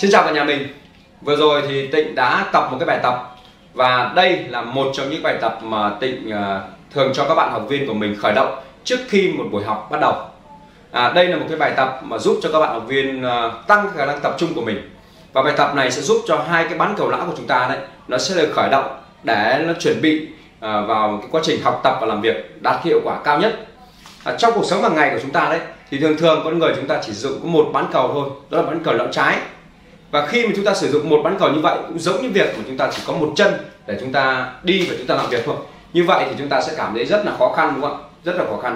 Xin chào cả nhà mình. Vừa rồi thì Tịnh đã tập một cái bài tập, và đây là một trong những bài tập mà Tịnh thường cho các bạn học viên của mình khởi động trước khi một buổi học bắt đầu. Đây là một cái bài tập mà giúp cho các bạn học viên tăng khả năng tập trung của mình, và bài tập này sẽ giúp cho hai cái bán cầu não của chúng ta đấy nó sẽ được khởi động để nó chuẩn bị vào cái quá trình học tập và làm việc đạt hiệu quả cao nhất. Trong cuộc sống hàng ngày của chúng ta đấy thì thường con người chúng ta chỉ sử dụng có một bán cầu thôi, đó là bán cầu não trái. Và khi mà chúng ta sử dụng một bán cầu như vậy cũng giống như việc mà chúng ta chỉ có một chân để chúng ta đi và chúng ta làm việc thôi. Như vậy thì chúng ta sẽ cảm thấy rất là khó khăn, đúng không ạ? Rất là khó khăn.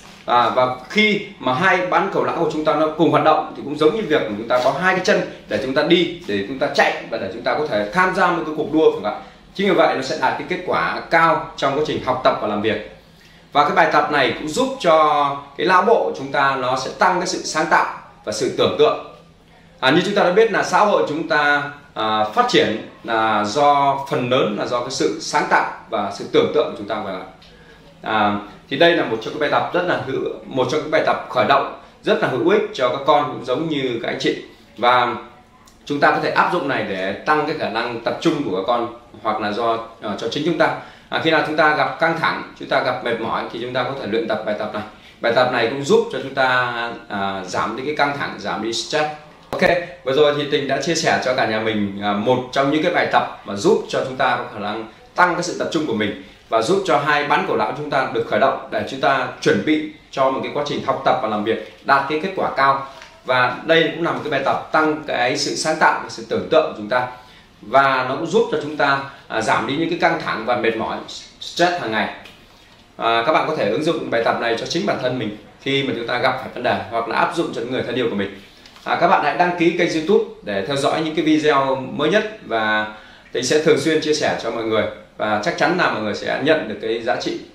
Và khi mà hai bán cầu não của chúng ta nó cùng hoạt động thì cũng giống như việc mà chúng ta có hai cái chân để chúng ta đi, để chúng ta chạy và để chúng ta có thể tham gia một cái cuộc đua, phải không ạ? Chính vì vậy nó sẽ đạt cái kết quả cao trong quá trình học tập và làm việc. Và cái bài tập này cũng giúp cho cái não bộ của chúng ta nó sẽ tăng cái sự sáng tạo và sự tưởng tượng. Như chúng ta đã biết là xã hội chúng ta phát triển là do phần lớn là do cái sự sáng tạo và sự tưởng tượng của chúng ta, phải không ạ? Thì đây là một trong cái bài tập một trong các bài tập khởi động rất là hữu ích cho các con cũng giống như các anh chị, và chúng ta có thể áp dụng này để tăng cái khả năng tập trung của các con, hoặc là cho chính chúng ta. Khi nào chúng ta gặp căng thẳng, chúng ta gặp mệt mỏi thì chúng ta có thể luyện tập bài tập này. Bài tập này cũng giúp cho chúng ta giảm đi cái căng thẳng, giảm đi stress. Ok, vừa rồi thì Tịnh đã chia sẻ cho cả nhà mình một trong những cái bài tập mà giúp cho chúng ta có khả năng tăng cái sự tập trung của mình, và giúp cho hai bán cầu não chúng ta được khởi động để chúng ta chuẩn bị cho một cái quá trình học tập và làm việc đạt cái kết quả cao. Và đây cũng là một cái bài tập tăng cái sự sáng tạo và sự tưởng tượng của chúng ta, và nó cũng giúp cho chúng ta giảm đi những cái căng thẳng và mệt mỏi, stress hàng ngày. Các bạn có thể ứng dụng bài tập này cho chính bản thân mình khi mà chúng ta gặp phải vấn đề, hoặc là áp dụng cho những người thân yêu của mình. Các bạn hãy đăng ký kênh YouTube để theo dõi những cái video mới nhất, và Tịnh sẽ thường xuyên chia sẻ cho mọi người, và chắc chắn là mọi người sẽ nhận được cái giá trị